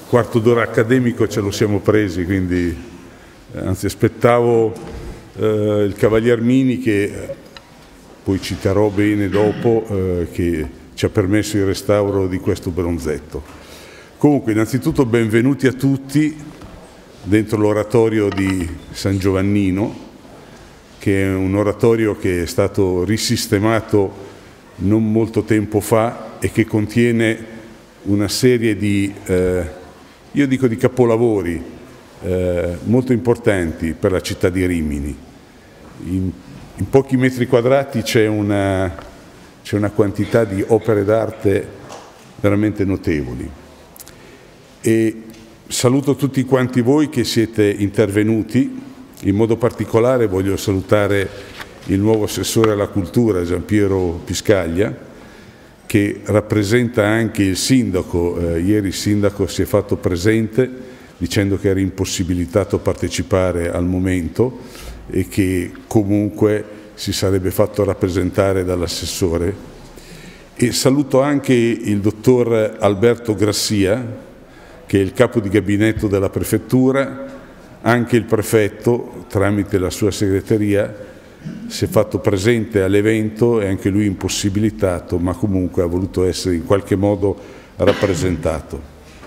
quarto d'ora accademico ce lo siamo presi, quindi anzi aspettavo il Cavalier Mini, che poi citerò bene dopo, che ci ha permesso il restauro di questo bronzetto. Comunque, innanzitutto benvenuti a tutti dentro l'oratorio di San Giovannino, che è un oratorio che è stato risistemato non molto tempo fa e che contiene una serie di, io dico di capolavori molto importanti per la città di Rimini. In pochi metri quadrati c'è una quantità di opere d'arte veramente notevoli. E saluto tutti quanti voi che siete intervenuti. In modo particolare voglio salutare il nuovo assessore alla cultura, Giampiero Piscaglia, che rappresenta anche il sindaco. Ieri il sindaco si è fatto presente dicendo che era impossibilitato a partecipare al momento e che comunque si sarebbe fatto rappresentare dall'assessore. E saluto anche il dottor Alberto Grassia, che è il capo di gabinetto della prefettura. Anche il prefetto, tramite la sua segreteria, si è fatto presente all'evento e anche lui impossibilitato, ma comunque ha voluto essere in qualche modo rappresentato.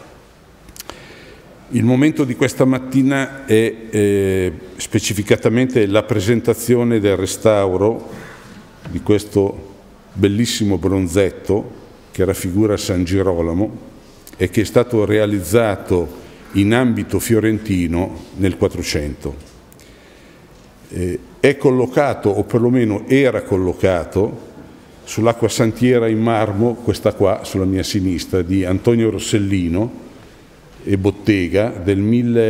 Il momento di questa mattina è specificatamente la presentazione del restauro di questo bellissimo bronzetto che raffigura San Girolamo e che è stato realizzato in ambito fiorentino nel 400. È collocato, o perlomeno era collocato, sull'acquasantiera in marmo, questa qua sulla mia sinistra, di Antonio Rossellino e bottega del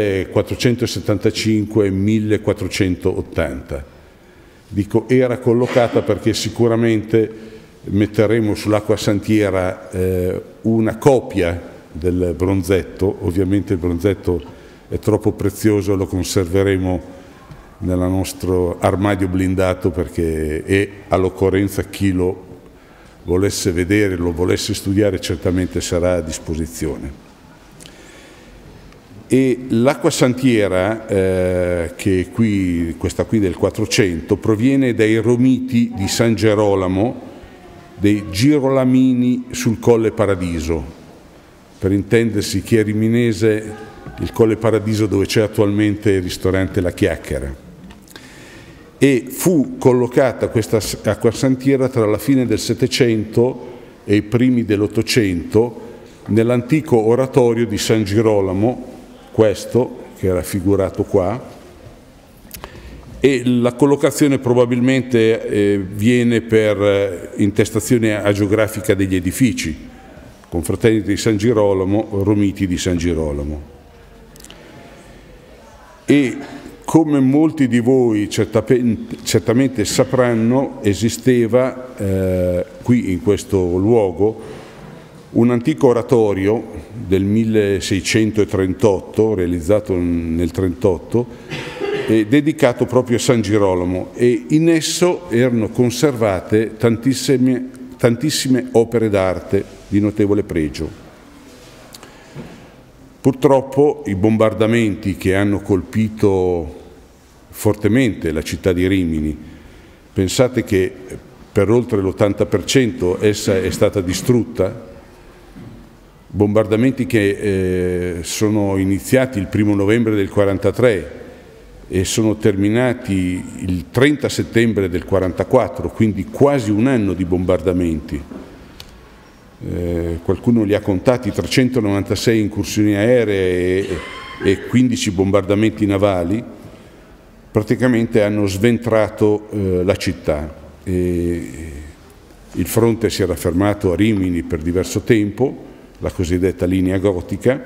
1475-1480. Dico era collocata perché sicuramente metteremo sull'acquasantiera una copia del bronzetto. Ovviamente il bronzetto è troppo prezioso, lo conserveremo nel nostro armadio blindato perché è all'occorrenza chi lo volesse vedere, lo volesse studiare, certamente sarà a disposizione. E l'acquasantiera, che qui, questa qui del 400, proviene dai Romiti di San Gerolamo, dei Girolamini sul Colle Paradiso. Per intendersi, chi è riminese, il Colle Paradiso dove c'è attualmente il ristorante La Chiacchiera. E fu collocata questa acquasantiera tra la fine del Settecento e i primi dell'Ottocento nell'antico oratorio di San Girolamo, questo che è raffigurato qua, e la collocazione probabilmente viene per intestazione agiografica degli edifici, Confraternita di San Girolamo, Romiti di San Girolamo. E come molti di voi certamente sapranno, esisteva qui in questo luogo un antico oratorio del 1638, realizzato nel 1938, dedicato proprio a San Girolamo, e in esso erano conservate tantissime opere d'arte di notevole pregio. Purtroppo i bombardamenti che hanno colpito fortemente la città di Rimini, pensate che per oltre l'80% essa è stata distrutta, bombardamenti che sono iniziati il 1° novembre del 1943 e sono terminati il 30 settembre del 1944, quindi quasi un anno di bombardamenti. Qualcuno li ha contati, 396 incursioni aeree e 15 bombardamenti navali, praticamente hanno sventrato la città. Il fronte si era fermato a Rimini per diverso tempo, la cosiddetta linea gotica,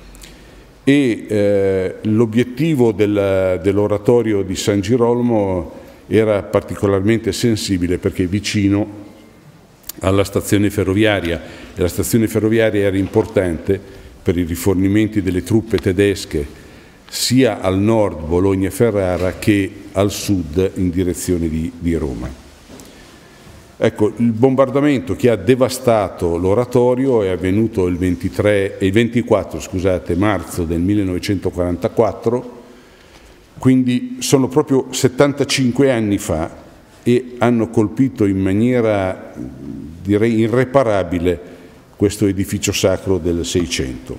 e l'obiettivo dell'oratorio di San Girolamo era particolarmente sensibile perché è vicino alla stazione ferroviaria, e la stazione ferroviaria era importante per i rifornimenti delle truppe tedesche sia al nord Bologna e Ferrara che al sud in direzione di Roma. Ecco, il bombardamento che ha devastato l'oratorio è avvenuto il 24 marzo del 1944, quindi sono proprio 75 anni fa e hanno colpito in maniera, direi, irreparabile questo edificio sacro del 600.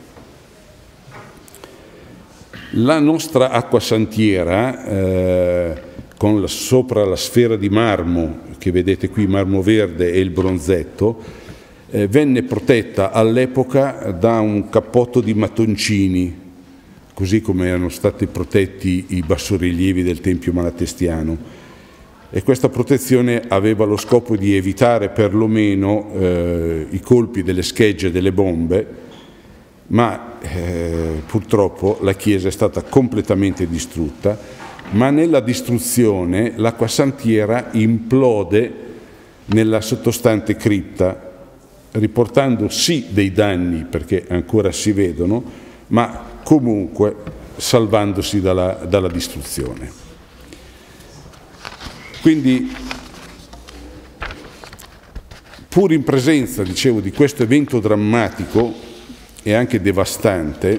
La nostra acquasantiera, con sopra la sfera di marmo, che vedete qui, marmo verde e il bronzetto, venne protetta all'epoca da un cappotto di mattoncini, così come erano stati protetti i bassorilievi del Tempio malatestiano. E questa protezione aveva lo scopo di evitare perlomeno i colpi delle schegge delle bombe, ma purtroppo la chiesa è stata completamente distrutta. Ma nella distruzione l'acquasantiera implode nella sottostante cripta, riportando sì dei danni, perché ancora si vedono, ma comunque salvandosi dalla distruzione. Quindi, pur in presenza, dicevo, di questo evento drammatico e anche devastante,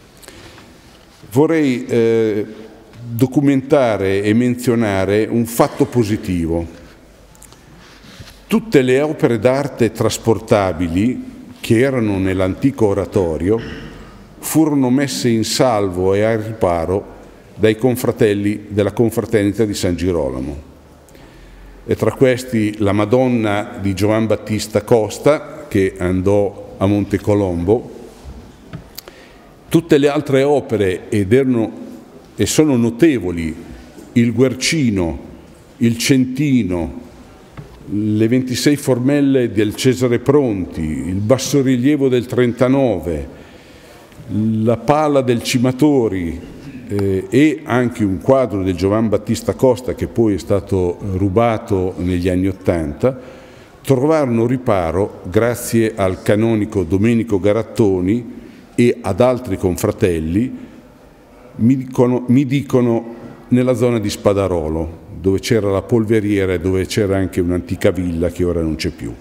vorrei documentare e menzionare un fatto positivo. Tutte le opere d'arte trasportabili che erano nell'antico oratorio furono messe in salvo e al riparo dai confratelli della confraternita di San Girolamo. E tra questi la Madonna di Giovan Battista Costa, che andò a Montecolombo. Tutte le altre opere e sono notevoli: il Guercino, il Centino, le 26 formelle del Cesare Pronti, il bassorilievo del 39, la pala del Cimatori e anche un quadro del Giovan Battista Costa, che poi è stato rubato negli anni *80, trovarono riparo grazie al canonico Domenico Garattoni e ad altri confratelli, mi dicono nella zona di Spadarolo, dove c'era la polveriera e dove c'era anche un'antica villa che ora non c'è più.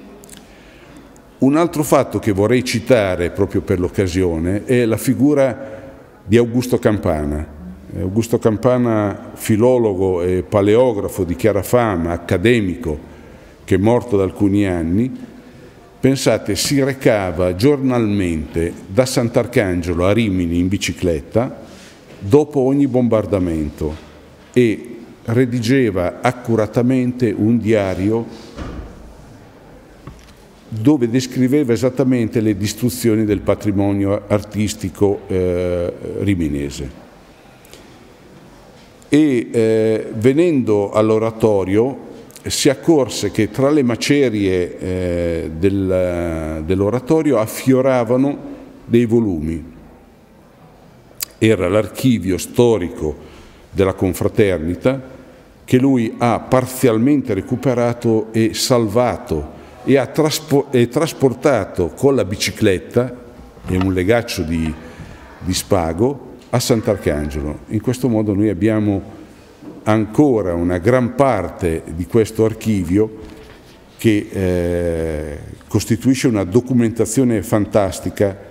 Un altro fatto che vorrei citare proprio per l'occasione è la figura di Augusto Campana. Augusto Campana, filologo e paleografo di chiara fama, accademico, che è morto da alcuni anni, pensate, si recava giornalmente da Sant'Arcangelo a Rimini in bicicletta dopo ogni bombardamento e redigeva accuratamente un diario dove descriveva esattamente le distruzioni del patrimonio artistico riminese. E venendo all'oratorio si accorse che tra le macerie dell'oratorio affioravano dei volumi. Era l'archivio storico della confraternita che lui ha parzialmente recuperato e salvato e ha trasportato con la bicicletta e un legaccio di spago a Sant'Arcangelo. In questo modo noi abbiamo ancora una gran parte di questo archivio che costituisce una documentazione fantastica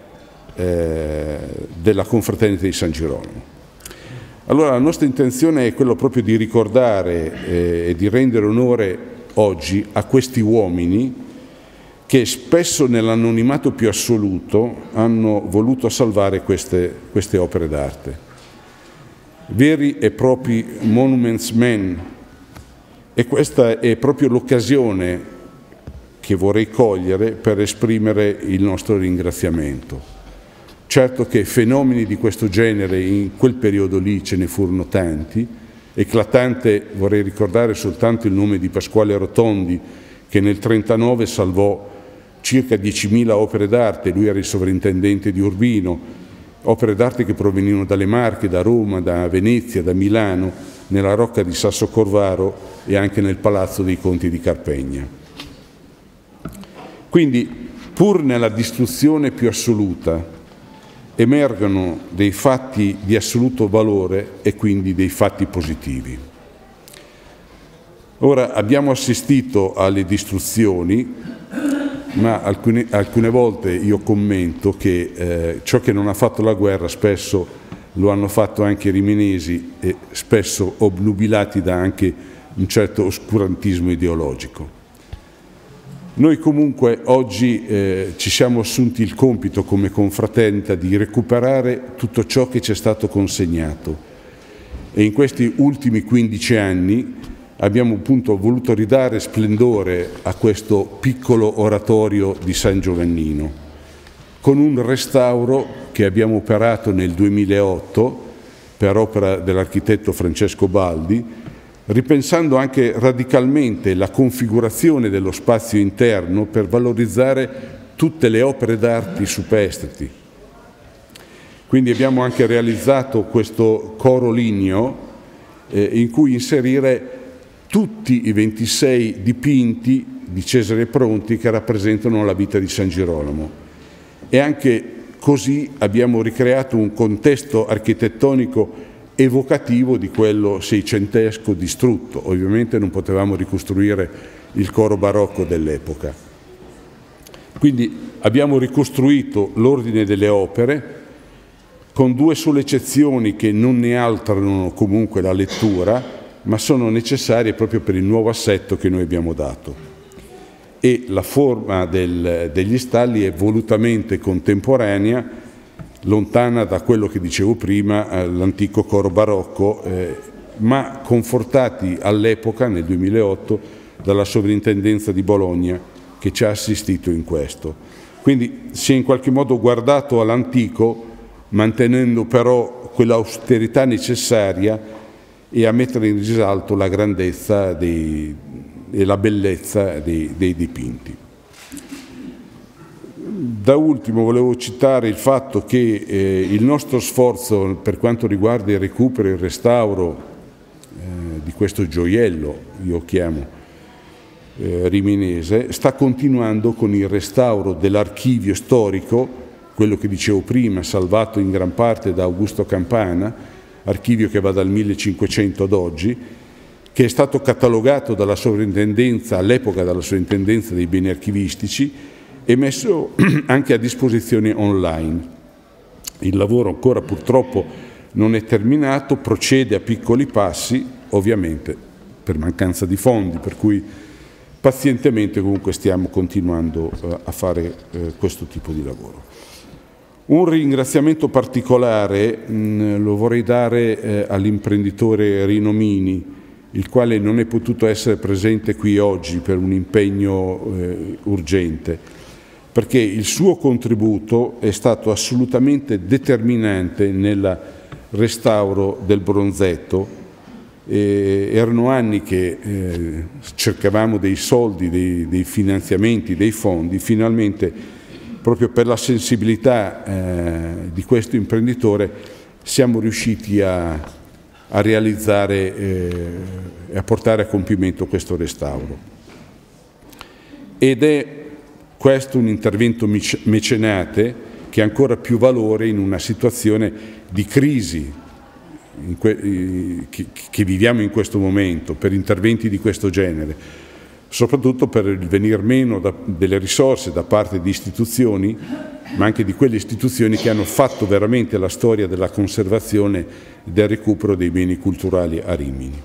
della confraternita di San Girolamo. Allora la nostra intenzione è quello proprio di ricordare e di rendere onore oggi a questi uomini che spesso nell'anonimato più assoluto hanno voluto salvare queste opere d'arte. Veri e propri monuments men, e questa è proprio l'occasione che vorrei cogliere per esprimere il nostro ringraziamento. Certo che fenomeni di questo genere in quel periodo lì ce ne furono tanti. Eclatante vorrei ricordare soltanto il nome di Pasquale Rotondi, che nel 1939 salvò circa 10.000 opere d'arte. Lui era il sovrintendente di Urbino, opere d'arte che provenivano dalle Marche, da Roma, da Venezia, da Milano, nella Rocca di Sasso Corvaro e anche nel Palazzo dei Conti di Carpegna. Quindi, pur nella distruzione più assoluta, emergono dei fatti di assoluto valore e quindi dei fatti positivi. Ora, abbiamo assistito alle distruzioni, ma alcune volte io commento che ciò che non ha fatto la guerra spesso lo hanno fatto anche i riminesi, e spesso obnubilati da anche un certo oscurantismo ideologico. Noi comunque oggi ci siamo assunti il compito come confraternita di recuperare tutto ciò che ci è stato consegnato, e in questi ultimi 15 anni abbiamo appunto voluto ridare splendore a questo piccolo oratorio di San Giovannino, con un restauro che abbiamo operato nel 2008 per opera dell'architetto Francesco Baldi, ripensando anche radicalmente la configurazione dello spazio interno per valorizzare tutte le opere d'arte superstiti. Quindi abbiamo anche realizzato questo coro ligneo in cui inserire tutti i 26 dipinti di Cesare Pronti che rappresentano la vita di San Girolamo, e anche così abbiamo ricreato un contesto architettonico evocativo di quello seicentesco distrutto. Ovviamente non potevamo ricostruire il coro barocco dell'epoca. Quindi abbiamo ricostruito l'ordine delle opere con due sole eccezioni che non ne alterano comunque la lettura, ma sono necessarie proprio per il nuovo assetto che noi abbiamo dato. E la forma degli stalli è volutamente contemporanea, lontana da quello che dicevo prima, l'antico coro barocco, ma confortati all'epoca, nel 2008, dalla sovrintendenza di Bologna che ci ha assistito in questo. Quindi si è in qualche modo guardato all'antico, mantenendo però quell'austerità necessaria e a mettere in risalto la grandezza e la bellezza dei dipinti. Da ultimo volevo citare il fatto che il nostro sforzo per quanto riguarda il recupero e il restauro di questo gioiello, io chiamo riminese, sta continuando con il restauro dell'archivio storico, quello che dicevo prima, salvato in gran parte da Augusto Campana, archivio che va dal 1500 ad oggi, che è stato catalogato dalla sovrintendenza, all'epoca dalla sovrintendenza dei beni archivistici, e messo anche a disposizione online. Il lavoro ancora purtroppo non è terminato, procede a piccoli passi, ovviamente per mancanza di fondi, per cui pazientemente comunque stiamo continuando a fare questo tipo di lavoro. Un ringraziamento particolare lo vorrei dare all'imprenditore Rino Mini, il quale non è potuto essere presente qui oggi per un impegno urgente, perché il suo contributo è stato assolutamente determinante nel restauro del Bronzetto. Erano anni che cercavamo dei soldi, dei finanziamenti, dei fondi. Finalmente, proprio per la sensibilità di questo imprenditore, siamo riusciti a realizzare e a portare a compimento questo restauro. Ed è questo un intervento mecenate che ha ancora più valore in una situazione di crisi che viviamo in questo momento, per interventi di questo genere, soprattutto per il venir meno delle risorse da parte di istituzioni, ma anche di quelle istituzioni che hanno fatto veramente la storia della conservazione e del recupero dei beni culturali a Rimini.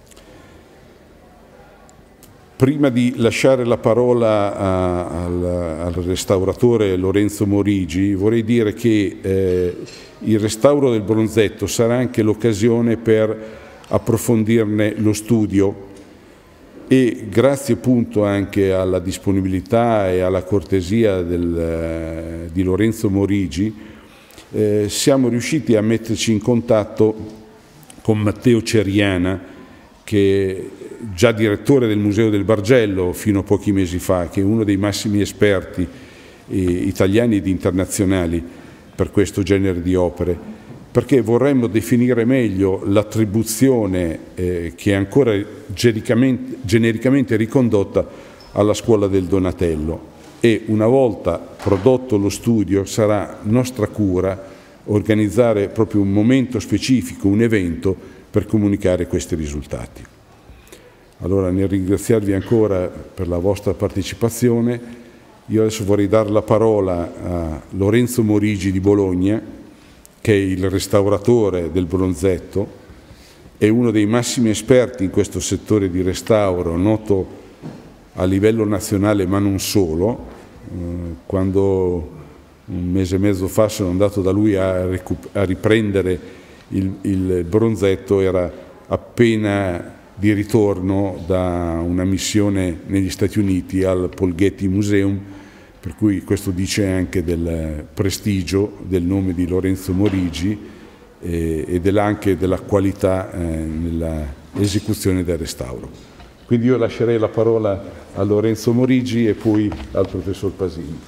Prima di lasciare la parola al restauratore Lorenzo Morigi, vorrei dire che il restauro del Bronzetto sarà anche l'occasione per approfondirne lo studio, e grazie appunto anche alla disponibilità e alla cortesia di Lorenzo Morigi siamo riusciti a metterci in contatto con Matteo Ceriana, che è già direttore del Museo del Bargello fino a pochi mesi fa, che è uno dei massimi esperti italiani ed internazionali per questo genere di opere, perché vorremmo definire meglio l'attribuzione che è ancora genericamente ricondotta alla scuola del Donatello, e una volta prodotto lo studio sarà nostra cura organizzare proprio un momento specifico, un evento per comunicare questi risultati. Allora, nel ringraziarvi ancora per la vostra partecipazione, io adesso vorrei dare la parola a Lorenzo Morigi di Bologna, che è il restauratore del Bronzetto, è uno dei massimi esperti in questo settore di restauro, noto a livello nazionale ma non solo. Quando un mese e mezzo fa sono andato da lui a riprendere il Bronzetto, era appena di ritorno da una missione negli Stati Uniti al Paul Getty Museum, per cui questo dice anche del prestigio del nome di Lorenzo Morigi e anche della qualità nell'esecuzione del restauro. Quindi io lascerei la parola a Lorenzo Morigi e poi al professor Pasini.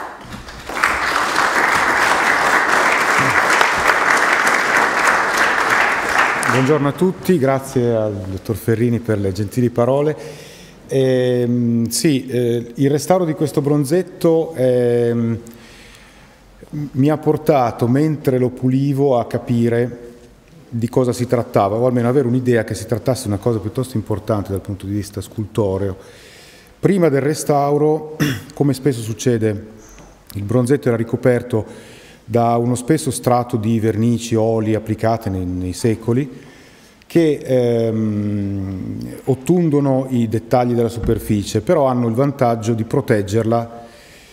Buongiorno a tutti, grazie al dottor Ferrini per le gentili parole. Il restauro di questo Bronzetto mi ha portato, mentre lo pulivo, a capire di cosa si trattava, o almeno avere un'idea che si trattasse di una cosa piuttosto importante dal punto di vista scultoreo. Prima del restauro, come spesso succede, il Bronzetto era ricoperto da uno spesso strato di vernici, oli applicate nei secoli, che ottundono i dettagli della superficie, però hanno il vantaggio di proteggerla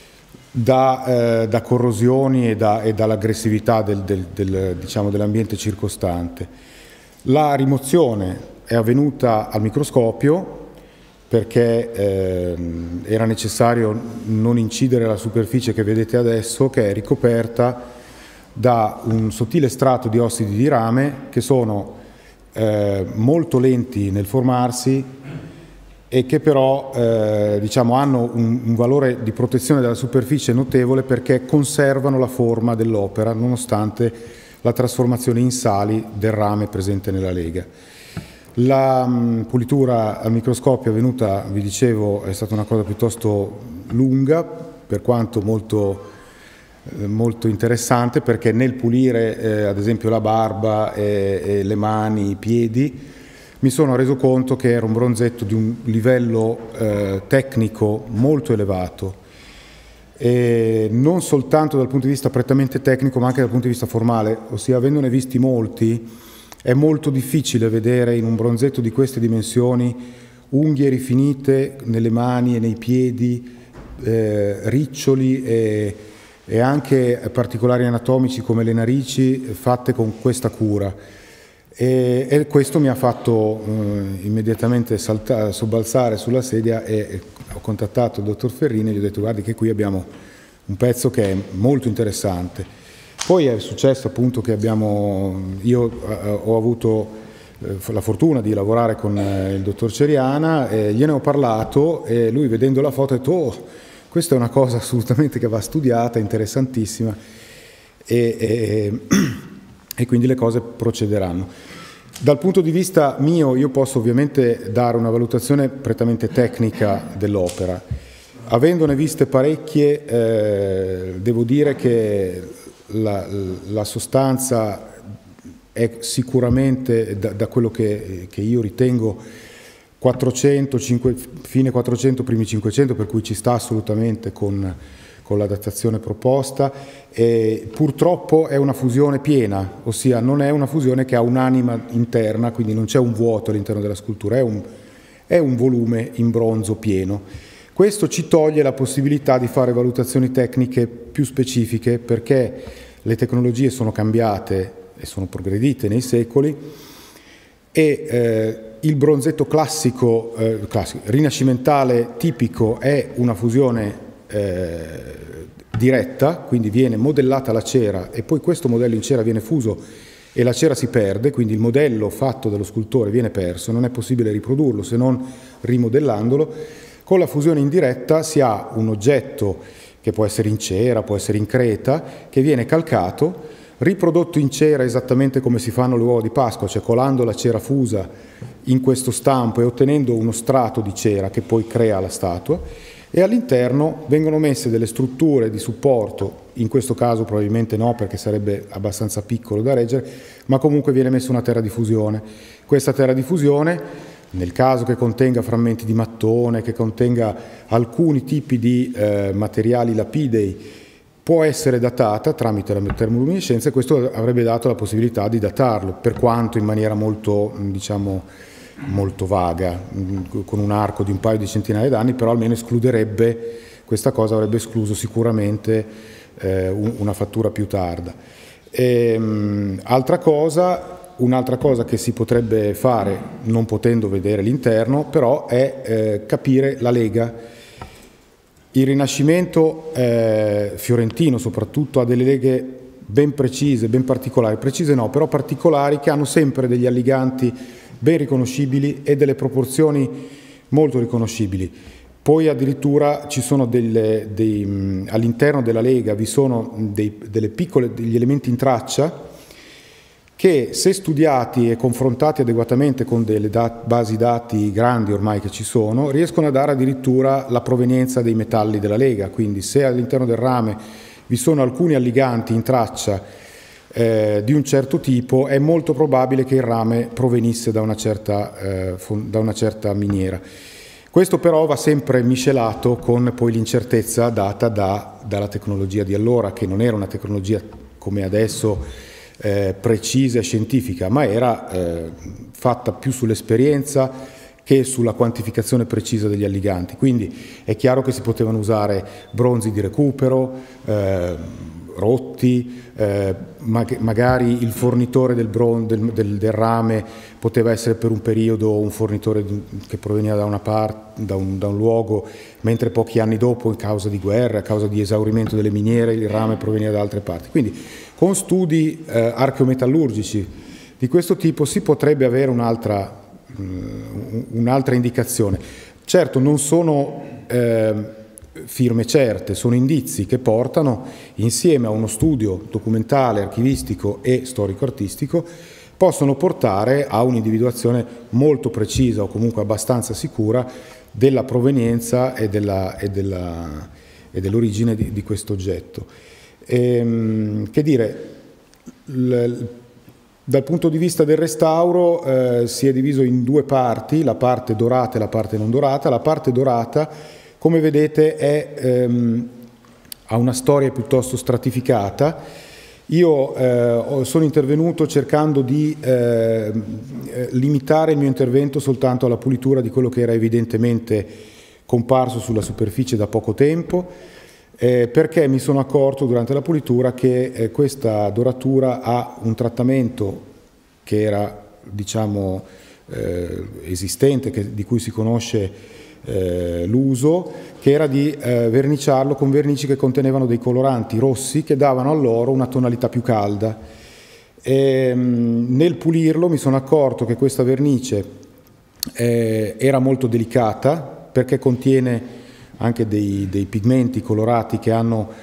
da corrosioni e dall'aggressività dell'ambiente circostante. La rimozione è avvenuta al microscopio perché era necessario non incidere la superficie che vedete adesso, che è ricoperta da un sottile strato di ossidi di rame che sono molto lenti nel formarsi e che però hanno un valore di protezione della superficie notevole, perché conservano la forma dell'opera nonostante la trasformazione in sali del rame presente nella lega. La pulitura al microscopio avvenuta, vi dicevo, è stata una cosa piuttosto lunga, per quanto molto interessante, perché nel pulire ad esempio la barba e le mani, i piedi, mi sono reso conto che era un Bronzetto di un livello tecnico molto elevato, e non soltanto dal punto di vista prettamente tecnico ma anche dal punto di vista formale, ossia, avendone visti molti, è molto difficile vedere in un Bronzetto di queste dimensioni unghie rifinite nelle mani e nei piedi, riccioli e anche particolari anatomici come le narici fatte con questa cura. E questo mi ha fatto immediatamente sobbalzare sulla sedia, e ho contattato il dottor Ferrini e gli ho detto: guardi che qui abbiamo un pezzo che è molto interessante. Poi è successo appunto che io ho avuto la fortuna di lavorare con il dottor Ceriana, gliene ho parlato e lui, vedendo la foto, ha detto: oh, questa è una cosa assolutamente che va studiata, interessantissima, e quindi le cose procederanno. Dal punto di vista mio, io posso ovviamente dare una valutazione prettamente tecnica dell'opera. Avendone viste parecchie, devo dire che la sostanza è sicuramente, da quello che io ritengo, 400, fine 400, primi 500, per cui ci sta assolutamente con la datazione proposta. E purtroppo è una fusione piena, ossia non è una fusione che ha un'anima interna, quindi non c'è un vuoto all'interno della scultura, è un volume in bronzo pieno. Questo ci toglie la possibilità di fare valutazioni tecniche più specifiche, perché le tecnologie sono cambiate e sono progredite nei secoli, e il Bronzetto classico, rinascimentale tipico, è una fusione diretta, quindi viene modellata la cera e poi questo modello in cera viene fuso e la cera si perde, quindi il modello fatto dallo scultore viene perso, non è possibile riprodurlo se non rimodellandolo. Con la fusione indiretta si ha un oggetto che può essere in cera, può essere in creta, che viene calcato, riprodotto in cera esattamente come si fanno le uova di Pasqua, cioè colando la cera fusa in questo stampo e ottenendo uno strato di cera che poi crea la statua, e all'interno vengono messe delle strutture di supporto, in questo caso probabilmente no perché sarebbe abbastanza piccolo da reggere, ma comunque viene messa una terra di fusione. Questa terra di fusione Nel caso che contenga frammenti di mattone, che contenga alcuni tipi di materiali lapidei, può essere datata tramite la termoluminescenza, e questo avrebbe dato la possibilità di datarlo, per quanto in maniera molto, diciamo, molto vaga, con un arco di un paio di centinaia d'anni, però almeno escluderebbe, questa cosa avrebbe escluso sicuramente una fattura più tarda. Un'altra cosa che si potrebbe fare, non potendo vedere l'interno, però è capire la lega. Il Rinascimento fiorentino soprattutto ha delle leghe ben precise, ben particolari, precise no, però particolari, che hanno sempre degli alliganti ben riconoscibili e delle proporzioni molto riconoscibili. Poi addirittura ci sono all'interno della lega vi sono degli elementi in traccia che, se studiati e confrontati adeguatamente con delle basi dati grandi ormai che ci sono, riescono a dare addirittura la provenienza dei metalli della lega. Quindi se all'interno del rame vi sono alcuni alliganti in traccia di un certo tipo, è molto probabile che il rame provenisse da una certa miniera. Questo però va sempre miscelato con poi l'incertezza data dalla tecnologia di allora, che non era una tecnologia come adesso precisa e scientifica, ma era fatta più sull'esperienza che sulla quantificazione precisa degli alliganti. Quindi è chiaro che si potevano usare bronzi di recupero, rotti, magari il fornitore del rame poteva essere per un periodo un fornitore che proveniva da una parte, da un luogo, mentre pochi anni dopo, a causa di guerra, a causa di esaurimento delle miniere, il rame proveniva da altre parti. Quindi con studi archeometallurgici di questo tipo si potrebbe avere un'altra indicazione. Certo, non sono firme certe, sono indizi che portano, insieme a uno studio documentale, archivistico e storico-artistico, possono portare a un'individuazione molto precisa, o comunque abbastanza sicura, della provenienza e dell'origine di questo oggetto. Che dire, dal punto di vista del restauro si è diviso in due parti, la parte dorata e la parte non dorata. La parte dorata, come vedete, ha una storia piuttosto stratificata. Io sono intervenuto cercando di limitare il mio intervento soltanto alla pulitura di quello che era evidentemente comparso sulla superficie da poco tempo, perché mi sono accorto durante la pulitura che questa doratura ha un trattamento che era, diciamo, esistente, di cui si conosce l'uso, che era di verniciarlo con vernici che contenevano dei coloranti rossi che davano all'oro una tonalità più calda. Nel pulirlo mi sono accorto che questa vernice era molto delicata, perché contiene anche dei pigmenti colorati che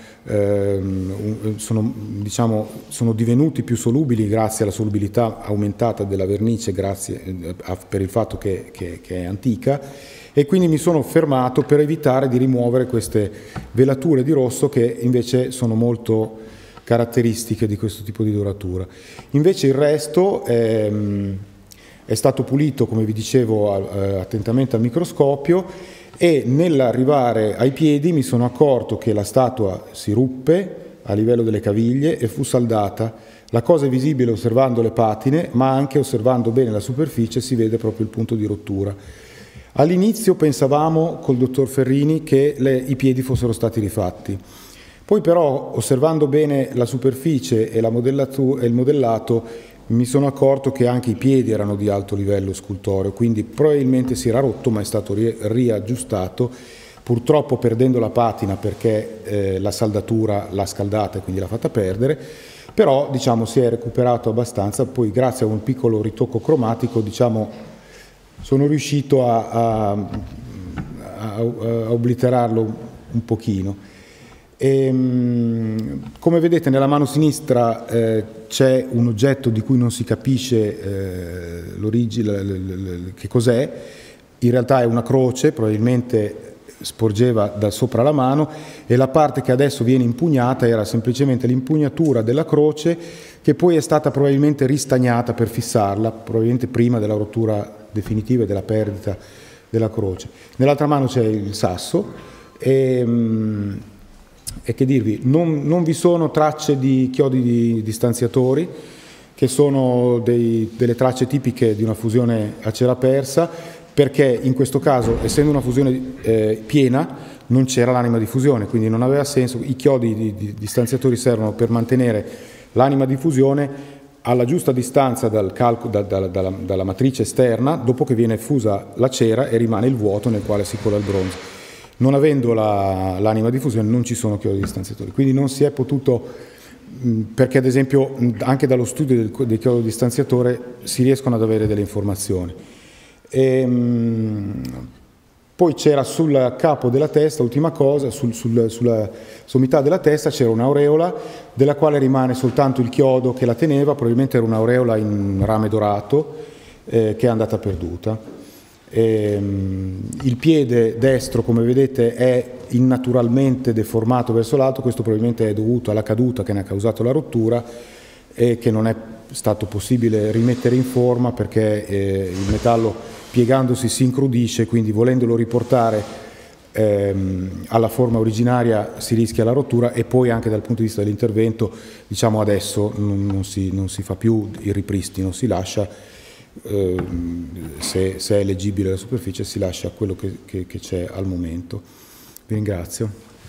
sono divenuti più solubili grazie alla solubilità aumentata della vernice, per il fatto che è antica, e quindi mi sono fermato per evitare di rimuovere queste velature di rosso che invece sono molto caratteristiche di questo tipo di doratura. Invece il resto è stato pulito, come vi dicevo, attentamente al microscopio, e nell'arrivare ai piedi mi sono accorto che la statua si ruppe a livello delle caviglie e fu saldata. La cosa è visibile osservando le patine, ma anche osservando bene la superficie si vede proprio il punto di rottura. All'inizio pensavamo col dottor Ferrini che i piedi fossero stati rifatti. Poi però, osservando bene la superficie e il modellato, mi sono accorto che anche i piedi erano di alto livello scultoreo, quindi probabilmente si era rotto, ma è stato riaggiustato, purtroppo perdendo la patina perché la saldatura l'ha scaldata e quindi l'ha fatta perdere, però diciamo si è recuperato abbastanza. Poi grazie a un piccolo ritocco cromatico, diciamo, sono riuscito a obliterarlo un pochino. Come vedete nella mano sinistra c'è un oggetto di cui non si capisce l'origine, che cos'è. In realtà è una croce, probabilmente sporgeva da sopra la mano, e la parte che adesso viene impugnata era semplicemente l'impugnatura della croce, che poi è stata probabilmente ristagnata per fissarla, probabilmente prima della rottura definitiva e della perdita della croce. Nell'altra mano c'è il sasso e che dirvi, non vi sono tracce di chiodi di distanziatori, che sono delle tracce tipiche di una fusione a cera persa, perché in questo caso, essendo una fusione piena, non c'era l'anima di fusione, quindi non aveva senso. I chiodi di distanziatori servono per mantenere l'anima di fusione alla giusta distanza dalla matrice esterna, dopo che viene fusa la cera e rimane il vuoto nel quale si cola il bronzo. Non avendo l'anima di fusione non ci sono chiodi distanziatori, quindi non si è potuto, perché ad esempio anche dallo studio del chiodo distanziatore si riescono ad avere delle informazioni. Poi c'era sul capo della testa, ultima cosa, sulla sommità della testa c'era un'aureola della quale rimane soltanto il chiodo che la teneva, probabilmente era un'aureola in rame dorato che è andata perduta. Il piede destro, come vedete, è innaturalmente deformato verso l'alto, questo probabilmente è dovuto alla caduta che ne ha causato la rottura e che non è stato possibile rimettere in forma perché il metallo piegandosi si incrudisce, quindi volendolo riportare alla forma originaria si rischia la rottura, e poi anche dal punto di vista dell'intervento, diciamo, adesso non si fa più il ripristino, si lascia, se è leggibile la superficie, si lascia quello che c'è al momento. Vi ringrazio.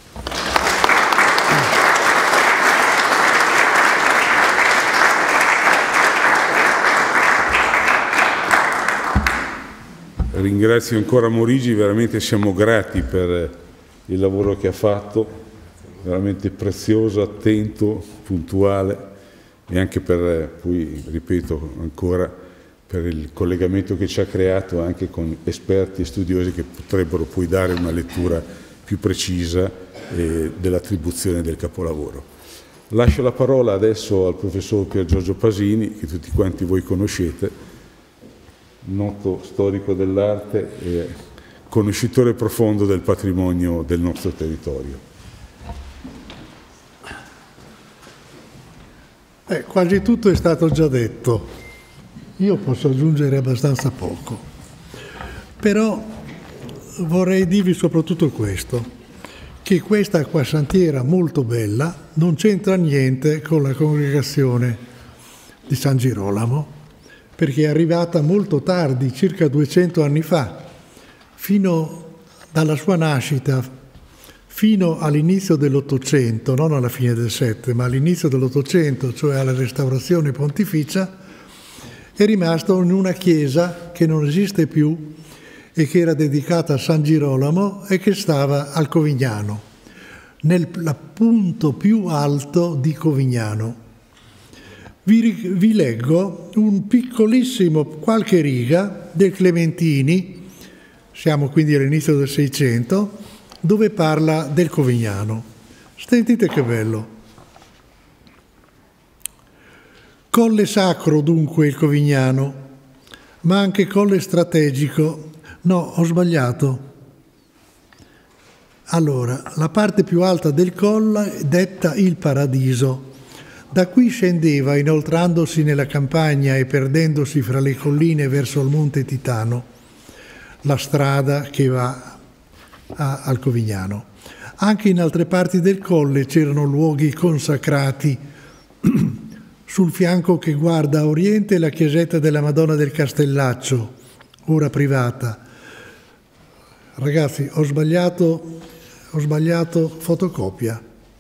Ringrazio ancora Morigi, veramente siamo grati per il lavoro che ha fatto, veramente prezioso, attento, puntuale, e anche per, poi ripeto ancora, per il collegamento che ci ha creato anche con esperti e studiosi che potrebbero poi dare una lettura più precisa dell'attribuzione del capolavoro. Lascio la parola adesso al professor Pier Giorgio Pasini, che tutti quanti voi conoscete, noto storico dell'arte e conoscitore profondo del patrimonio del nostro territorio. Quasi tutto è stato già detto. Io posso aggiungere abbastanza poco, però vorrei dirvi soprattutto questo, che questa acquasantiera molto bella non c'entra niente con la congregazione di San Girolamo, perché è arrivata molto tardi, circa 200 anni fa, dalla sua nascita fino all'inizio dell'Ottocento, non alla fine del Sette, ma all'inizio dell'Ottocento, cioè alla restaurazione pontificia, è rimasto in una chiesa che non esiste più e che era dedicata a San Girolamo e che stava al Covignano, nel punto più alto di Covignano. Vi leggo un piccolissimo, qualche riga del Clementini, siamo quindi all'inizio del Seicento, dove parla del Covignano. Sentite che bello. Colle sacro dunque il Covignano, ma anche colle strategico. No, ho sbagliato. Allora, la parte più alta del colle detta il Paradiso. Da qui scendeva, inoltrandosi nella campagna e perdendosi fra le colline verso il monte Titano, la strada che va al Covignano. Anche in altre parti del colle c'erano luoghi consacrati. Sul fianco che guarda a oriente la chiesetta della Madonna del Castellaccio, ora privata. Ragazzi, ho sbagliato fotocopia.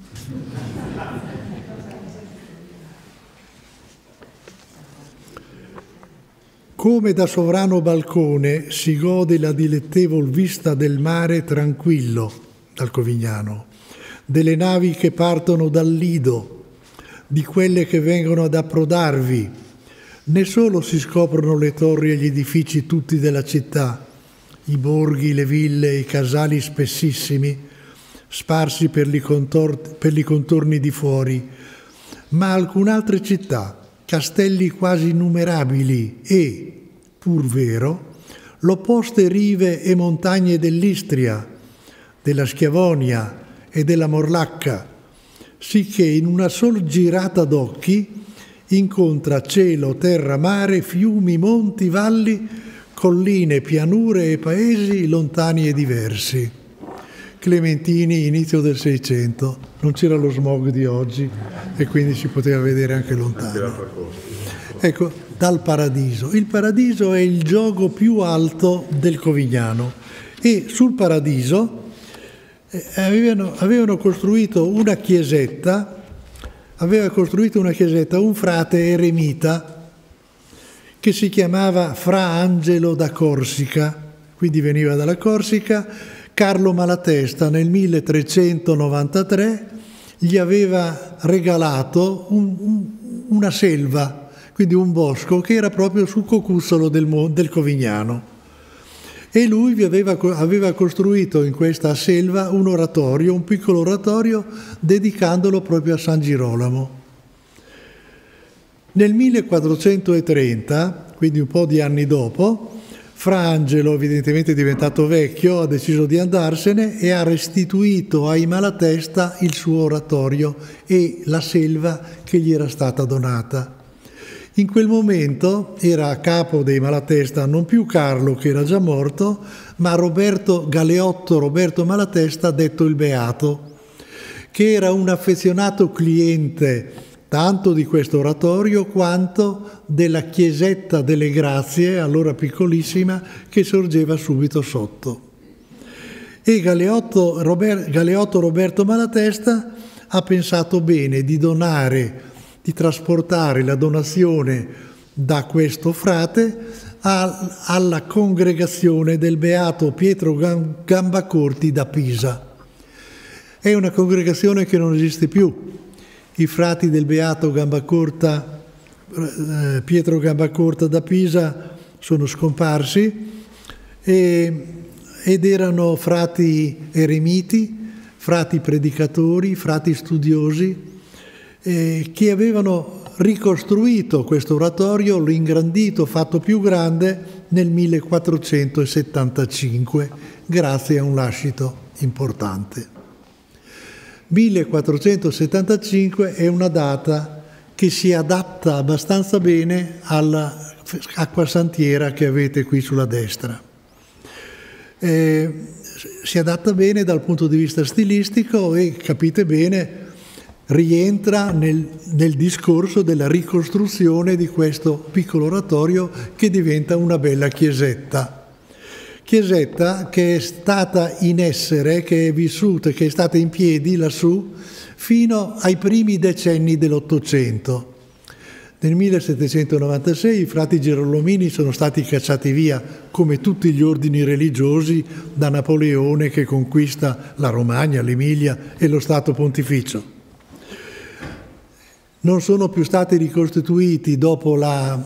Come da sovrano balcone si gode la dilettevol vista del mare tranquillo dal Covignano, delle navi che partono dal Lido, di quelle che vengono ad approdarvi. Ne solo si scoprono le torri e gli edifici tutti della città, i borghi, le ville, i casali spessissimi, sparsi per i contorni di fuori, ma alcun'altre città, castelli quasi innumerabili e, pur vero, l'opposte rive e montagne dell'Istria, della Schiavonia e della Morlacca, sicché in una sola girata d'occhi incontra cielo, terra, mare, fiumi, monti, valli, colline, pianure e paesi lontani e diversi. Clementini, inizio del 600, non c'era lo smog di oggi e quindi si poteva vedere anche lontano. Ecco, dal Paradiso. Il Paradiso è il giogo più alto del Covignano e sul Paradiso avevano costruito una chiesetta, un frate eremita che si chiamava Fra Angelo da Corsica, quindi veniva dalla Corsica. Carlo Malatesta nel 1393 gli aveva regalato una selva, quindi un bosco che era proprio sul cocuzzolo del Covignano. E lui aveva costruito in questa selva un oratorio, un piccolo oratorio, dedicandolo proprio a San Girolamo. Nel 1430, quindi un po' di anni dopo, Fra Angelo, evidentemente diventato vecchio, ha deciso di andarsene e ha restituito ai Malatesta il suo oratorio e la selva che gli era stata donata. In quel momento era a capo dei Malatesta non più Carlo, che era già morto, ma Roberto Malatesta, detto il Beato, che era un affezionato cliente tanto di questo oratorio quanto della chiesetta delle Grazie, allora piccolissima, che sorgeva subito sotto. E Galeotto Roberto Malatesta ha pensato bene di trasportare la donazione da questo frate alla congregazione del Beato Pietro Gambacorti da Pisa. È una congregazione che non esiste più. I frati del Beato Pietro Gambacorta da Pisa sono scomparsi ed erano frati eremiti, frati predicatori, frati studiosi che avevano ricostruito questo oratorio, lo ingrandito, fatto più grande nel 1475, grazie a un lascito importante. 1475 è una data che si adatta abbastanza bene all'acquasantiera che avete qui sulla destra. Si adatta bene dal punto di vista stilistico e, capite bene, rientra nel discorso della ricostruzione di questo piccolo oratorio che diventa una bella chiesetta. Chiesetta che è stata in essere, che è vissuta, che è stata in piedi lassù fino ai primi decenni dell'Ottocento. Nel 1796 i frati girolomini sono stati cacciati via, come tutti gli ordini religiosi, da Napoleone che conquista la Romagna, l'Emilia e lo Stato Pontificio. Non sono più stati ricostituiti dopo la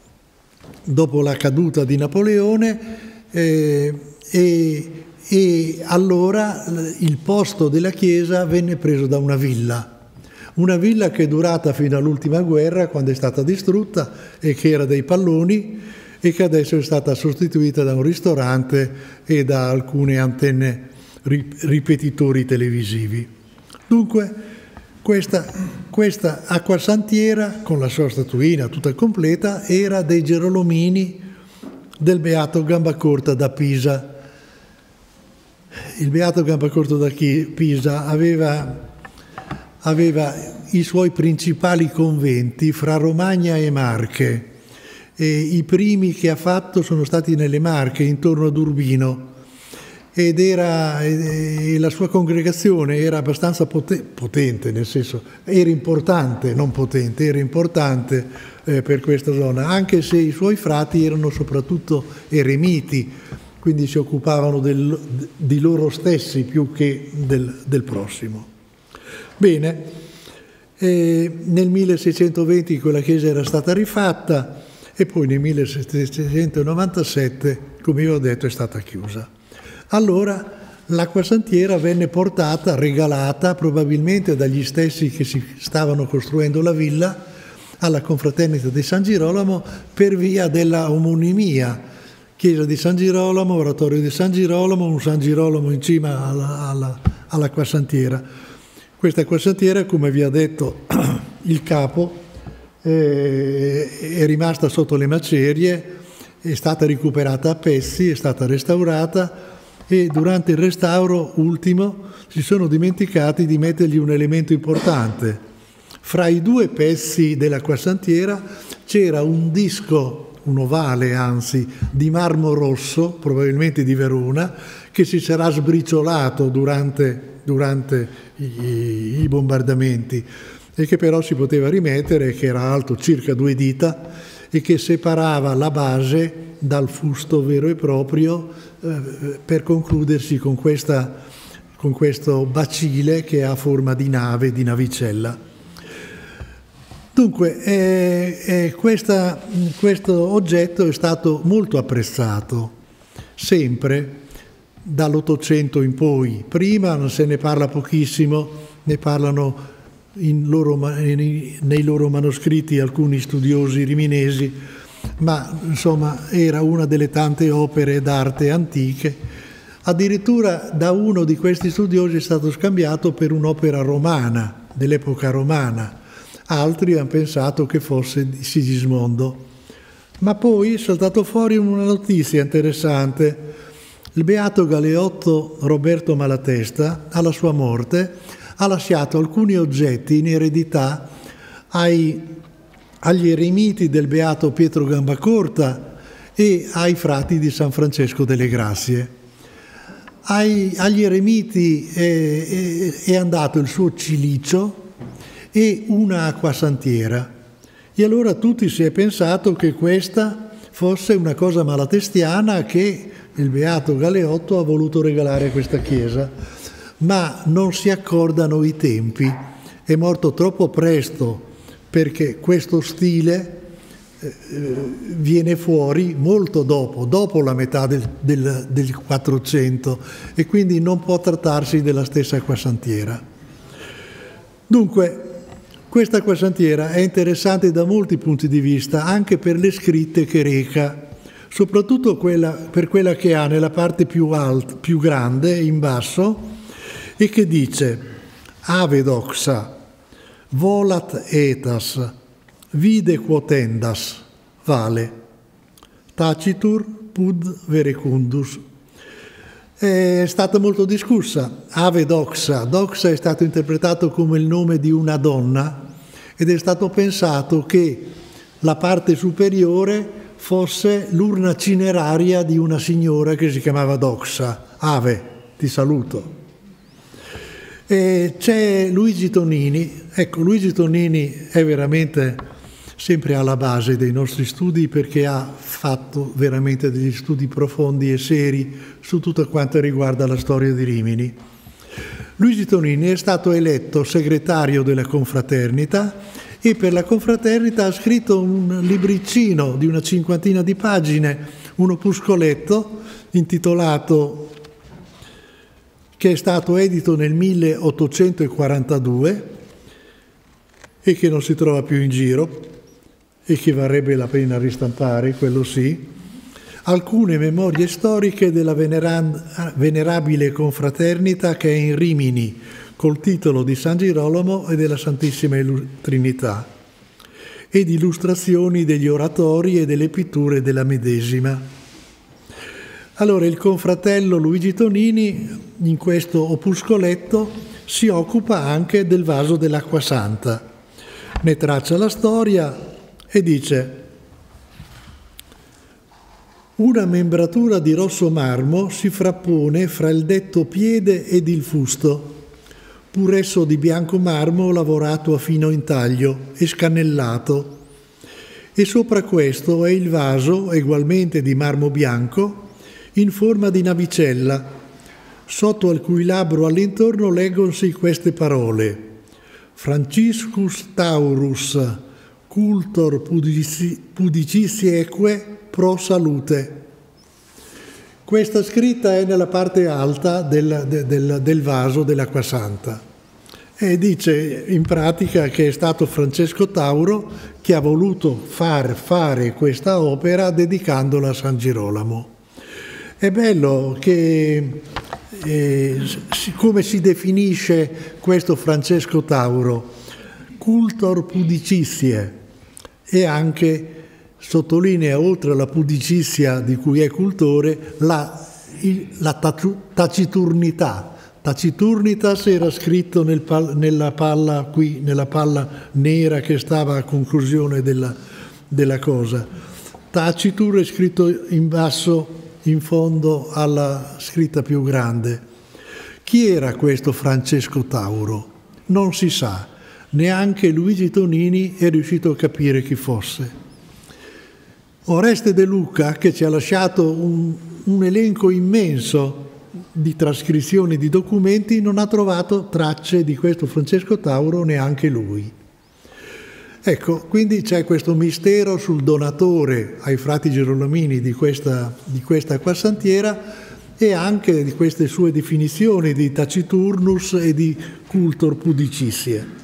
caduta di Napoleone e allora il posto della chiesa venne preso da una villa che è durata fino all'ultima guerra, quando è stata distrutta e che era dei palloni e che adesso è stata sostituita da un ristorante e da alcune antenne ripetitori televisivi. Dunque questa acquasantiera con la sua statuina tutta completa era dei Gerolomini del Beato Gambacorta da Pisa. Il Beato Gambacorta da Pisa aveva i suoi principali conventi fra Romagna e Marche. E i primi che ha fatto sono stati nelle Marche, intorno ad Urbino, e la sua congregazione era abbastanza potente, nel senso, era importante, non potente, era importante per questa zona, anche se i suoi frati erano soprattutto eremiti, quindi si occupavano di loro stessi più che del prossimo. Bene, nel 1620 quella chiesa era stata rifatta e poi nel 1797, come io ho detto, è stata chiusa. Allora l'acquasantiera venne regalata probabilmente dagli stessi che si stavano costruendo la villa alla confraternita di San Girolamo per via della omonimia. Chiesa di San Girolamo, oratorio di San Girolamo, un San Girolamo in cima all'acquasantiera. Questa acquasantiera, come vi ha detto il capo, è rimasta sotto le macerie è stata recuperata a pezzi, è stata restaurata e durante il restauro ultimo si sono dimenticati di mettergli un elemento importante. Fra i due pezzi dell'acquasantiera c'era un disco, un ovale anzi, di marmo rosso, probabilmente di Verona, che si sarà sbriciolato durante i bombardamenti e che però si poteva rimettere, che era alto circa 2 dita e che separava la base dal fusto vero e proprio per concludersi con questo bacile che ha forma di nave, di navicella. Dunque, questo oggetto è stato molto apprezzato, sempre dall'Ottocento in poi. Prima se ne parla pochissimo, ne parlano nei loro manoscritti alcuni studiosi riminesi, ma insomma era una delle tante opere d'arte antiche. Addirittura da uno di questi studiosi è stato scambiato per un'opera romana, dell'epoca romana. Altri hanno pensato che fosse di Sigismondo. Ma poi è saltato fuori una notizia interessante. Il beato Galeotto Roberto Malatesta, alla sua morte, ha lasciato alcuni oggetti in eredità agli eremiti del beato Pietro Gambacorta e ai frati di San Francesco delle Grazie. Agli eremiti è andato il suo cilicio e una acquasantiera. E allora tutti si è pensato che questa fosse una cosa malatestiana che il beato Galeotto ha voluto regalare a questa chiesa, ma non si accordano i tempi. È morto troppo presto perché questo stile viene fuori molto dopo la metà del 400 e quindi non può trattarsi della stessa acquasantiera. Dunque, questa acquasantiera è interessante da molti punti di vista, anche per le scritte che reca, soprattutto per quella che ha nella parte più grande, in basso, e che dice Ave doxa, volat etas, vide quotendas, vale, tacitur pud verecundus. È stata molto discussa. Ave doxa. Doxa è stato interpretato come il nome di una donna ed è stato pensato che la parte superiore fosse l'urna cineraria di una signora che si chiamava Doxa. Ave, ti saluto. E c'è Luigi Tonini. Ecco, Luigi Tonini è veramente sempre alla base dei nostri studi perché ha fatto veramente degli studi profondi e seri su tutto quanto riguarda la storia di Rimini. Luigi Tonini è stato eletto segretario della confraternita e per la confraternita ha scritto un libricino di una 50 di pagine, un opuscoletto intitolato, che è stato edito nel 1842 e che non si trova più in giro e che varrebbe la pena ristampare, quello sì, alcune memorie storiche della venerabile confraternita che è in Rimini, col titolo di San Girolamo e della Santissima Trinità, ed illustrazioni degli oratori e delle pitture della medesima. Allora, il confratello Luigi Tonini, in questo opuscoletto, si occupa anche del vaso dell'acqua santa. Ne traccia la storia e dice: una membratura di rosso marmo si frappone fra il detto piede ed il fusto, pur esso di bianco marmo lavorato a fino intaglio e scannellato, e sopra questo è il vaso, egualmente di marmo bianco, in forma di navicella, sotto al cui labbro all'intorno leggonsi queste parole: Franciscus Taurus, cultor pudicissieque pro salute. Questa scritta è nella parte alta del vaso dell'acqua santa e dice in pratica che è stato Francesco Tauro che ha voluto fare questa opera dedicandola a San Girolamo. È bello che come si definisce questo Francesco Tauro? Cultor pudicissie, e anche sottolinea, oltre alla pudicizia di cui è cultore, la taciturnità. Taciturnitas era scritto nella palla nera che stava a conclusione della cosa. Tacitur è scritto in basso, in fondo alla scritta più grande. Chi era questo Francesco Tauro? Non si sa. Neanche Luigi Tonini è riuscito a capire chi fosse. Oreste De Luca, che ci ha lasciato un elenco immenso di trascrizioni di documenti, non ha trovato tracce di questo Francesco Tauro neanche lui. Ecco, quindi c'è questo mistero sul donatore ai frati Gerolomini di questa acquasantiera e anche di queste sue definizioni di taciturnus e di cultor pudicizie.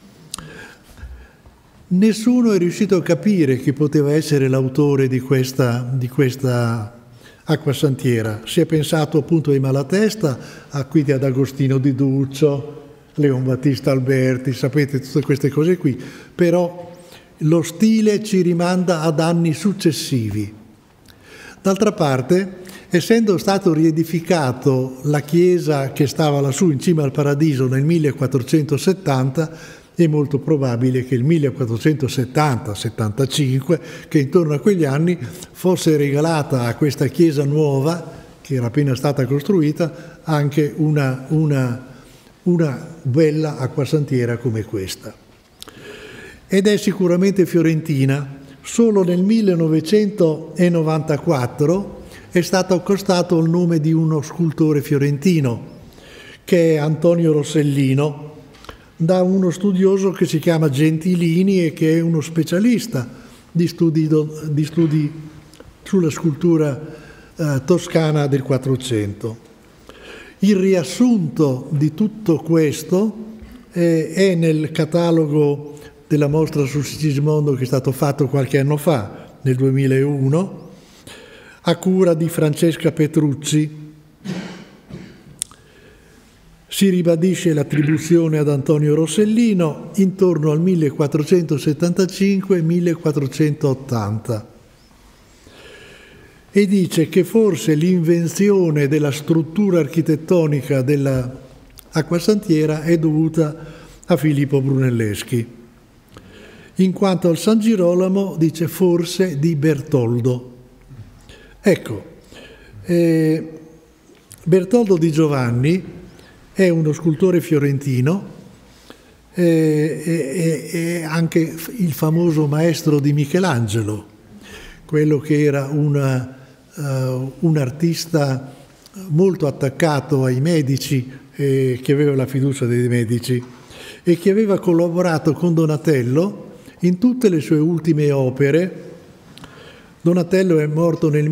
Nessuno è riuscito a capire chi poteva essere l'autore di questa acquasantiera. Si è pensato appunto ai Malatesta, quindi ad Agostino di Duccio, Leon Battista Alberti, sapete tutte queste cose qui, però lo stile ci rimanda ad anni successivi. D'altra parte, essendo stato riedificato la chiesa che stava lassù in cima al Paradiso nel 1470, è molto probabile che il 1470-75, che intorno a quegli anni fosse regalata a questa chiesa nuova, che era appena stata costruita, anche una bella acquasantiera come questa. Ed è sicuramente fiorentina. Solo nel 1994 è stato accostato il nome di uno scultore fiorentino, che è Antonio Rossellino, da uno studioso che si chiama Gentilini e che è uno specialista di studi sulla scultura toscana del Quattrocento. Il riassunto di tutto questo è nel catalogo della mostra su Sigismondo che è stato fatto qualche anno fa, nel 2001, a cura di Francesca Petrucci. Si ribadisce l'attribuzione ad Antonio Rossellino intorno al 1475-1480 e dice che forse l'invenzione della struttura architettonica della acquasantiera è dovuta a Filippo Brunelleschi, in quanto al San Girolamo dice forse di Bertoldo. Ecco, Bertoldo di Giovanni è uno scultore fiorentino, è anche il famoso maestro di Michelangelo, quello che era un artista molto attaccato ai Medici, che aveva la fiducia dei Medici e che aveva collaborato con Donatello in tutte le sue ultime opere. Donatello è morto nel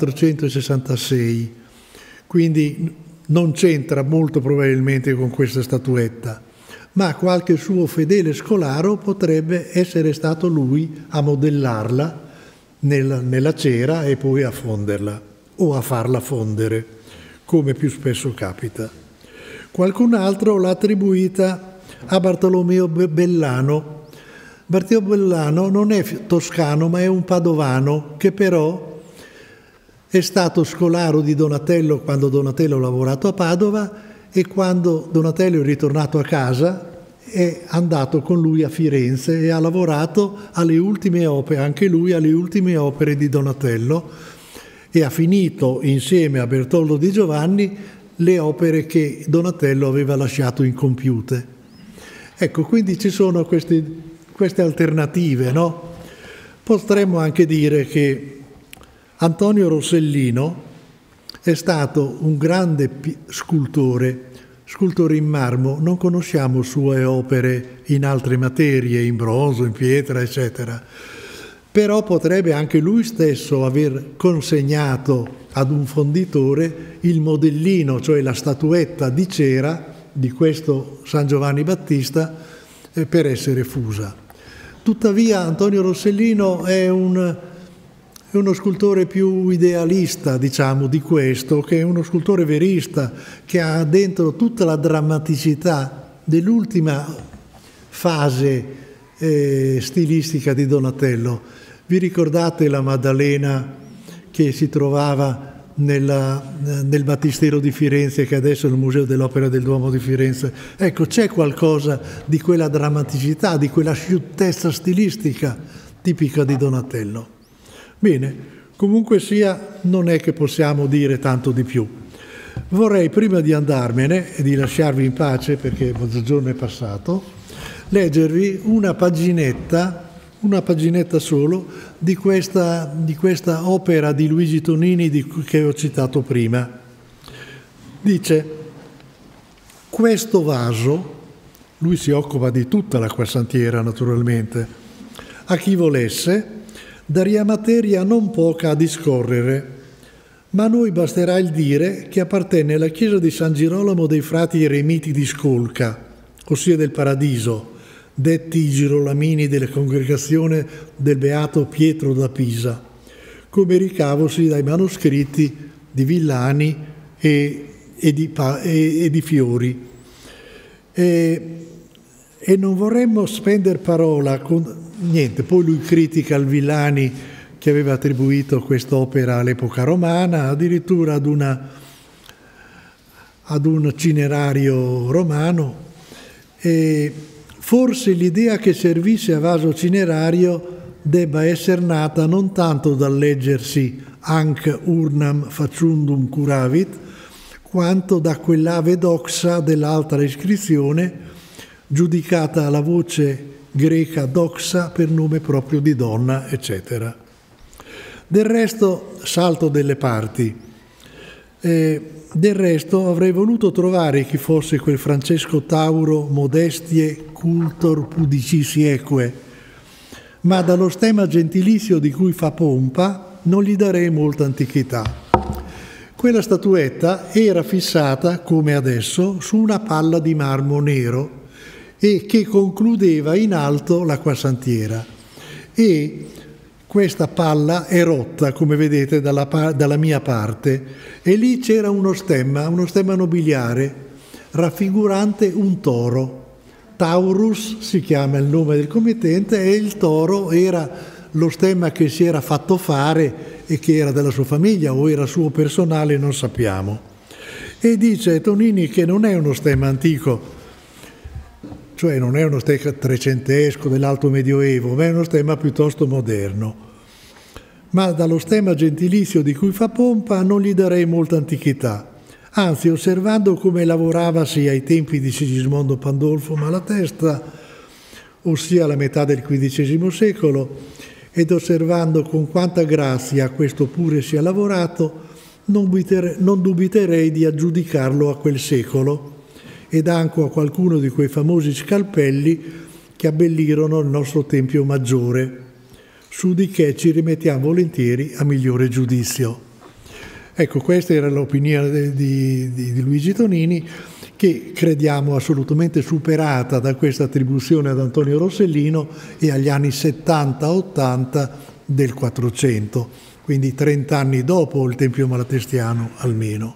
1466, quindi non c'entra molto probabilmente con questa statuetta, ma qualche suo fedele scolaro potrebbe essere stato lui a modellarla nella cera e poi a fonderla o a farla fondere, come più spesso capita. Qualcun altro l'ha attribuita a Bartolomeo Bellano. Bartolomeo Bellano non è toscano ma è un padovano che però è stato scolaro di Donatello quando Donatello ha lavorato a Padova e quando Donatello è ritornato a casa è andato con lui a Firenze e ha lavorato alle ultime opere, anche lui alle ultime opere di Donatello, e ha finito insieme a Bertoldo di Giovanni le opere che Donatello aveva lasciato incompiute. Ecco, quindi ci sono queste alternative, no? Potremmo anche dire che Antonio Rossellino è stato un grande scultore in marmo. Non conosciamo sue opere in altre materie, in bronzo, in pietra, eccetera. Però potrebbe anche lui stesso aver consegnato ad un fonditore il modellino, cioè la statuetta di cera di questo San Giovanni Battista, per essere fusa. Tuttavia Antonio Rossellino è uno scultore più idealista, diciamo, di questo, che è uno scultore verista, che ha dentro tutta la drammaticità dell'ultima fase stilistica di Donatello. Vi ricordate la Maddalena che si trovava nel Battistero di Firenze, che adesso è il Museo dell'Opera del Duomo di Firenze? Ecco, c'è qualcosa di quella drammaticità, di quella sciuttezza stilistica tipica di Donatello. Bene, comunque sia, non è che possiamo dire tanto di più. Vorrei, prima di andarmene e di lasciarvi in pace, perché mezzogiorno è passato, leggervi una paginetta solo di questa opera di Luigi Tonini che ho citato prima. Dice: questo vaso, lui si occupa di tutta la Quarsantiera naturalmente, a chi volesse daria materia non poca a discorrere, ma a noi basterà il dire che appartenne alla chiesa di San Girolamo dei frati eremiti di Scolca, ossia del Paradiso, detti i girolamini della congregazione del beato Pietro da Pisa, come ricavosi dai manoscritti di Villani e di Fiori. E non vorremmo spendere parola con niente. Poi lui critica il Villani, che aveva attribuito quest'opera all'epoca romana, addirittura ad un cinerario romano, e forse l'idea che servisse a vaso cinerario debba essere nata non tanto dal leggersi Hanc urnam facundum curavit, quanto da quell'ave doxa dell'altra iscrizione, giudicata alla voce greca doxa per nome proprio di donna, eccetera. Del resto, salto delle parti. Del resto avrei voluto trovare chi fosse quel Francesco Tauro modestie cultor pudicisi eque, ma dallo stemma gentilizio di cui fa pompa non gli darei molta antichità. Quella statuetta era fissata, come adesso, su una palla di marmo nero e che concludeva in alto la Quarsantiera, e questa palla è rotta, come vedete, dalla mia parte, e lì c'era uno stemma nobiliare raffigurante un toro. Taurus si chiama il nome del committente, e il toro era lo stemma che si era fatto fare e che era della sua famiglia o era suo personale, non sappiamo. E dice Tonini che non è uno stemma antico, cioè non è uno stemma trecentesco dell'Alto Medioevo, ma è uno stemma piuttosto moderno. Ma dallo stemma gentilizio di cui fa pompa non gli darei molta antichità. Anzi, osservando come lavoravasi ai tempi di Sigismondo Pandolfo Malatesta, ossia alla metà del XV secolo, ed osservando con quanta grazia questo pure sia lavorato, non dubiterei di aggiudicarlo a quel secolo ed anche a qualcuno di quei famosi scalpelli che abbellirono il nostro Tempio Maggiore, su di che ci rimettiamo volentieri a migliore giudizio. Ecco, questa era l'opinione di Luigi Tonini, che crediamo assolutamente superata da questa attribuzione ad Antonio Rossellino e agli anni 70-80 del 400, quindi 30 anni dopo il Tempio Malatestiano almeno.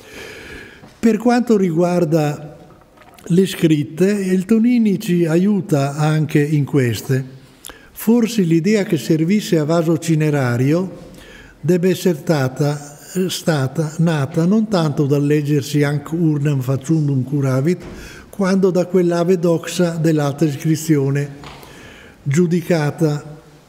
Per quanto riguarda le scritte, il Tonini ci aiuta anche in queste. Forse l'idea che servisse a vaso cinerario deve essere stata nata non tanto dal leggersi Hanc urnam facundum curavit, quando da quell'ave doxa dell'altra iscrizione, giudicata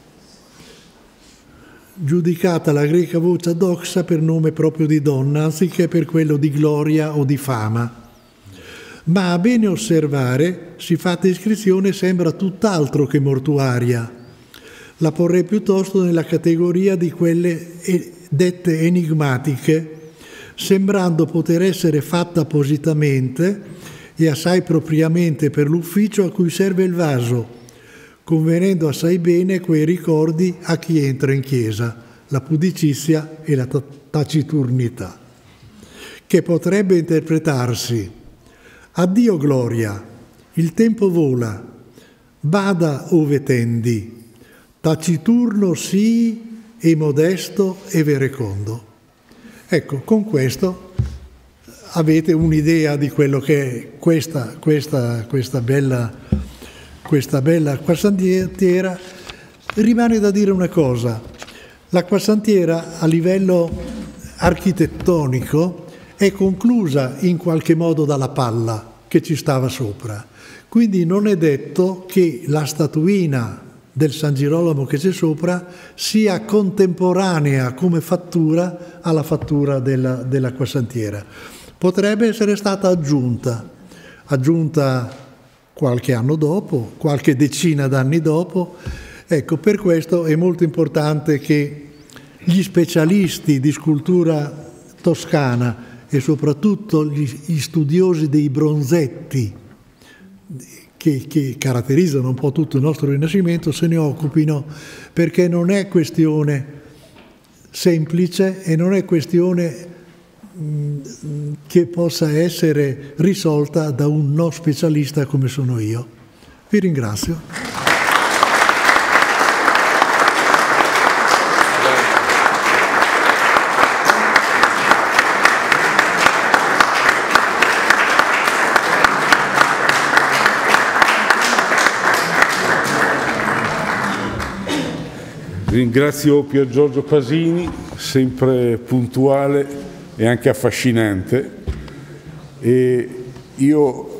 la greca voce doxa per nome proprio di donna, anziché per quello di gloria o di fama. Ma a bene osservare, siffatta iscrizione sembra tutt'altro che mortuaria. La porrei piuttosto nella categoria di quelle dette enigmatiche, sembrando poter essere fatta appositamente e assai propriamente per l'ufficio a cui serve il vaso, convenendo assai bene quei ricordi a chi entra in chiesa, la pudicizia e la taciturnità, che potrebbe interpretarsi: addio gloria, il tempo vola, bada ove tendi, taciturno sii e modesto e verecondo. Ecco, con questo avete un'idea di quello che è questa bella Quarsantiera, Rimane da dire una cosa, l'acquasantiera a livello architettonico è conclusa in qualche modo dalla palla che ci stava sopra, quindi non è detto che la statuina del San Girolamo che c'è sopra sia contemporanea come fattura alla fattura dell'acquasantiera. Potrebbe essere stata aggiunta qualche anno dopo, qualche decina d'anni dopo. Ecco, per questo è molto importante che gli specialisti di scultura toscana e soprattutto gli studiosi dei bronzetti che caratterizzano un po' tutto il nostro Rinascimento se ne occupino, perché non è questione semplice e non è questione che possa essere risolta da un non specialista come sono io. Vi ringrazio. Ringrazio Pier Giorgio Pasini, sempre puntuale e anche affascinante, e io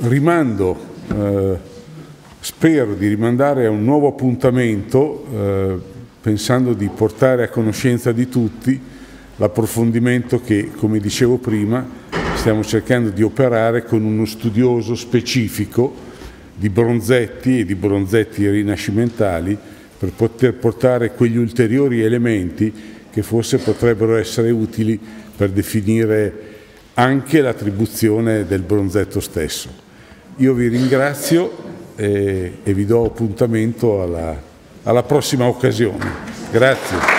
spero di rimandare a un nuovo appuntamento, pensando di portare a conoscenza di tutti l'approfondimento che, come dicevo prima, stiamo cercando di operare con uno studioso specifico di bronzetti e di bronzetti rinascimentali, per poter portare quegli ulteriori elementi che forse potrebbero essere utili per definire anche l'attribuzione del bronzetto stesso. Io vi ringrazio e vi do appuntamento alla prossima occasione. Grazie.